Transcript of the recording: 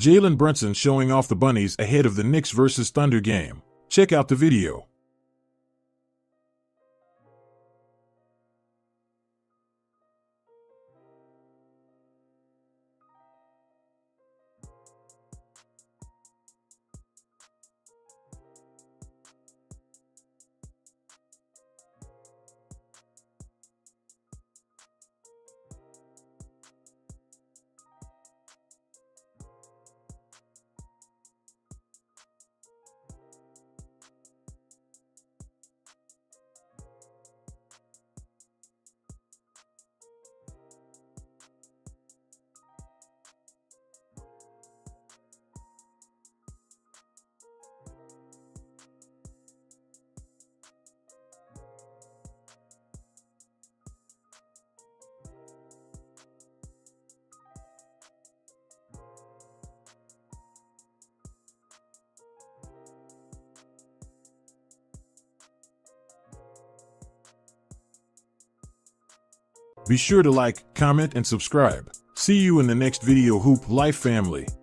Jalen Brunson showing off the bunnies ahead of the Knicks vs. Thunder game. Check out the video. Be sure to like, comment, and subscribe. See you in the next video, Hoop Life family.